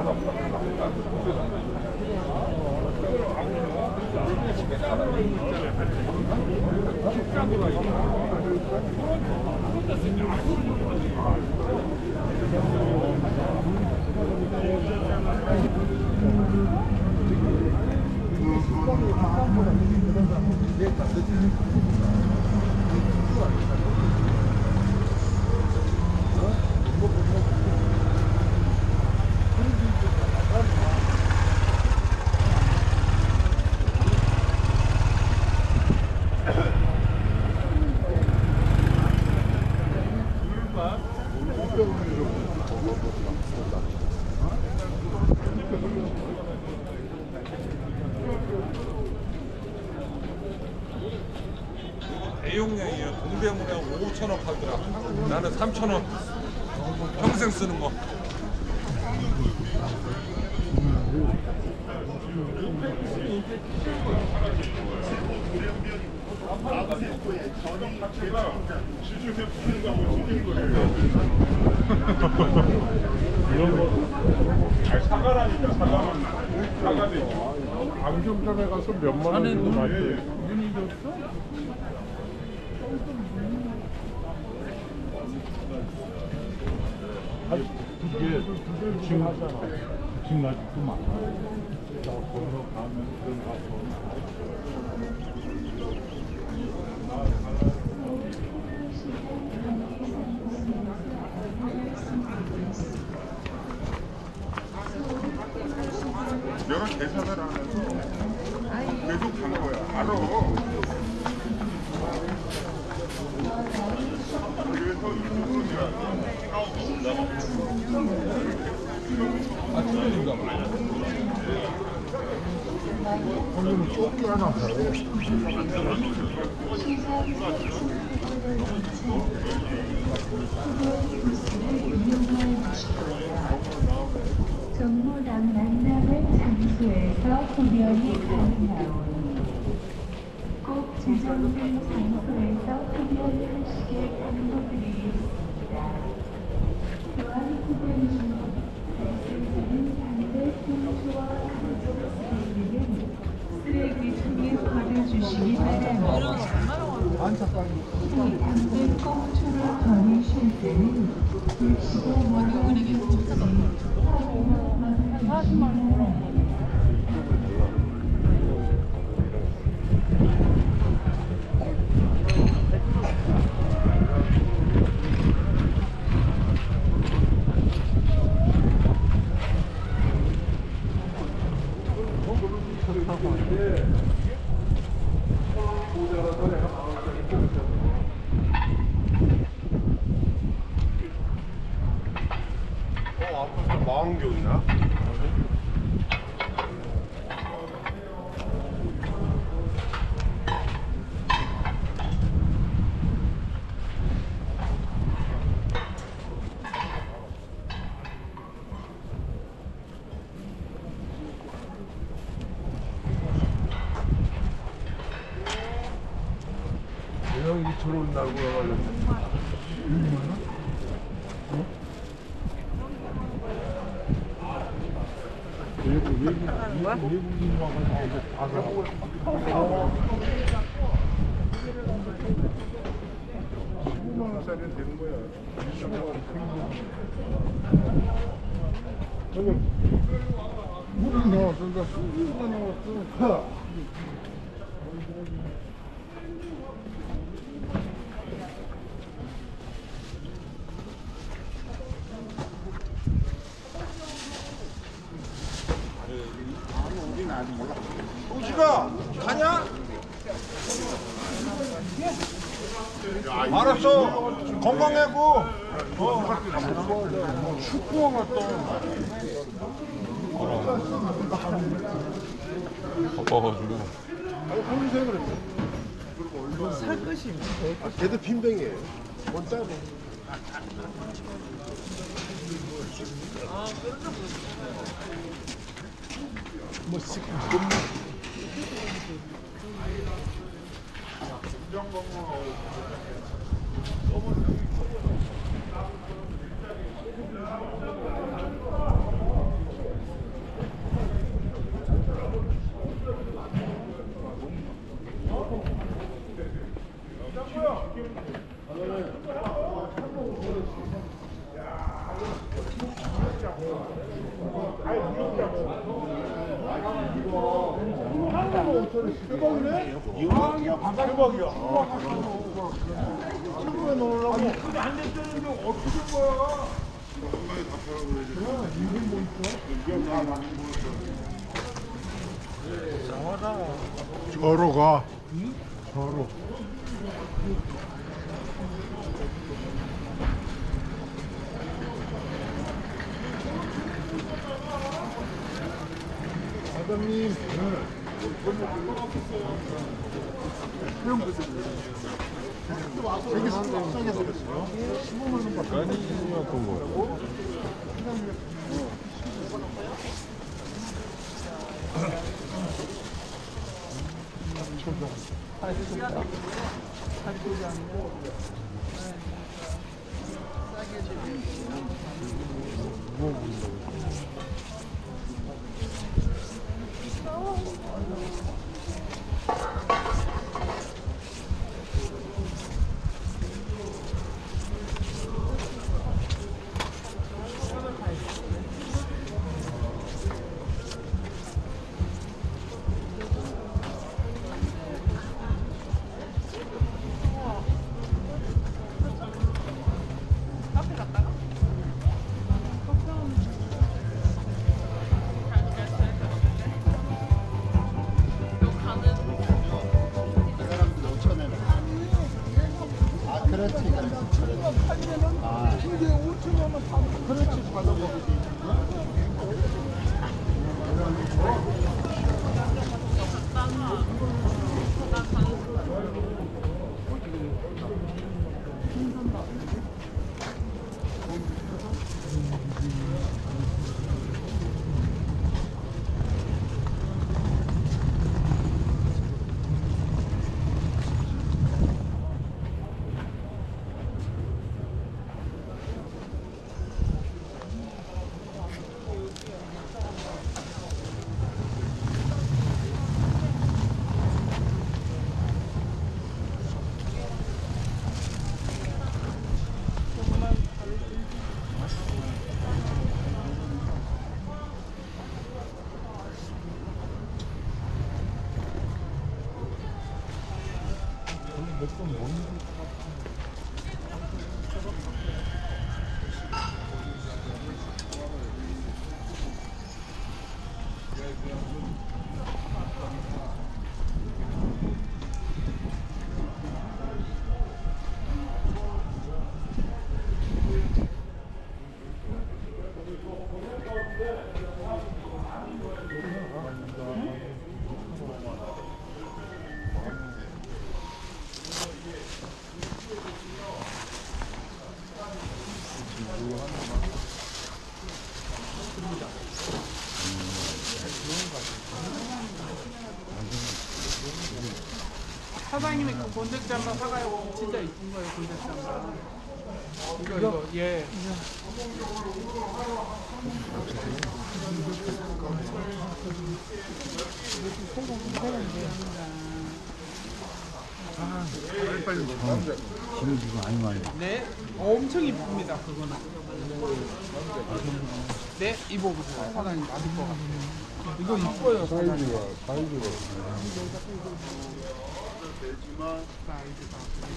대용량이에요. 동대문에 5,000원 팔더라. 나는 3,000원. 평생 쓰는 거. 이런 거 사과라니까 사과도 안경점에 가서 몇만 원 주고買って 눈이 줬어? 이게 지금 하잖아. 지금 아직도 많아. 저 건너가면 들어가서. 여러 대사를 하면서 계속 간 거야. 알아. 그래서 이쪽으로 아, 틀린가 봐. 거기는 조끼 하나 사요. 정무당 만남을 장소에서 흡연이 가능하오니 꼭 지정된 장소에서 흡연을 하시길 당부드리겠습니다. 또한 흡연 중 발생되는 담배 풍수와 감정 쓰레기는 쓰레기통에 버려주시기 바랍니다. 담배 꽁초를 버리실 때는 불씨가 멀어지는 40만 원. 아까 망원경이나? 형이 들어온다고 해가지고. 외국인 와가지고 다 사고. 15만 원짜리는 되는 거야. 20만 원 저기 물이 나왔어. 그러니까 수기가 나왔어. 동식아 가냐? 알았어. 건강하고. 축구화 갔다. 바빠가지고. 살 것이 걔도 빈병이에요. 원짜리. 뭐 시키. 저로 가. 저로. 사장님. 되게 싸게 사겠어요. 15만 원 밖에 안 해요. 사장님이 그 곤대짬바 사가요. 진짜 이쁜 거예요, 곤대짬바. 이거 예. 지금 지금 많이 많이. 네, 엄청 이쁩니다. 그거는. 네, 입어보세요. 사장님 맞을 것 같아요. 이거 이뻐요, 사장님. 사이즈가. 사이즈가.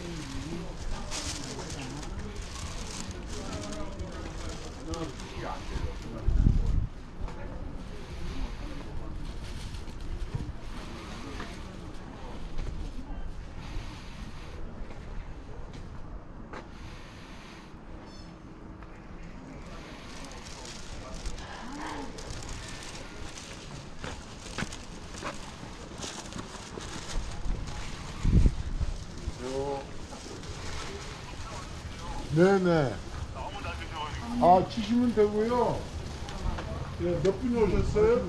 네네. 아, 치시면 되고요. 예, 몇 분이 오셨어요?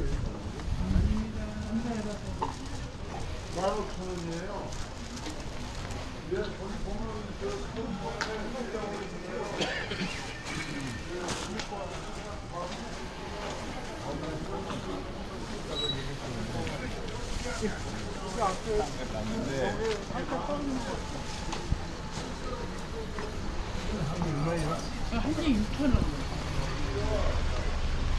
15,000원이에요. 예, 거기 보면 한 개 6,000원.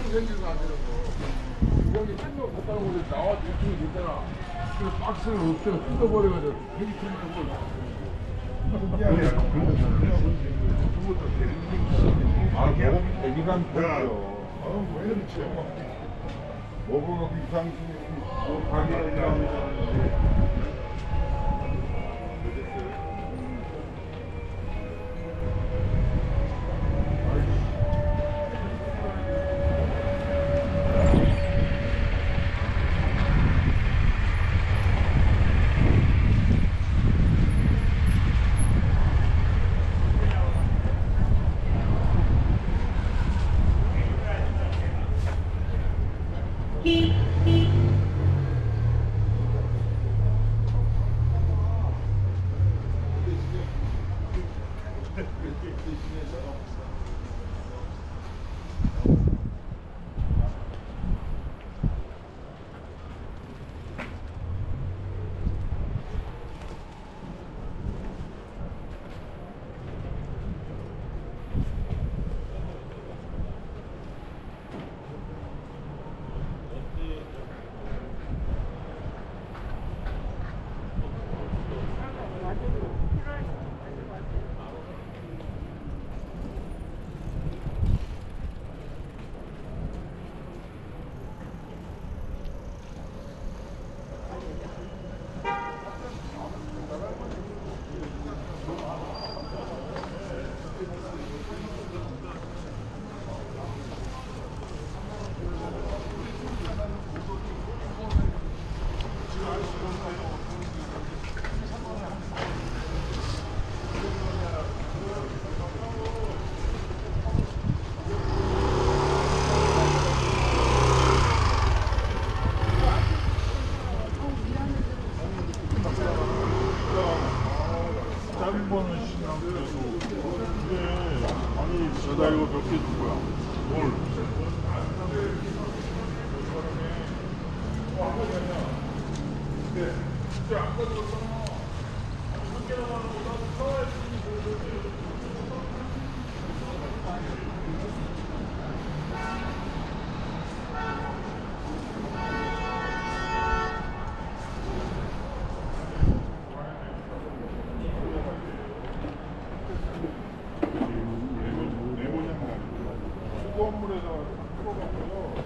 생겨서 안 되는 거. 여기 뜯어 갖다 놓고 나와 유통이 되잖아. 그래서 박스를 없애고 뜯어버려가지고 되게 힘들고. 애기간 보죠. 왜 이렇지? 먹어갖고 이상이 가게에 짧은 거는 신랑 그래도 근데 아니 나 이거 몇 개 줄 거야? 뭘? 뜨거운 물에다가 끓여갖고요.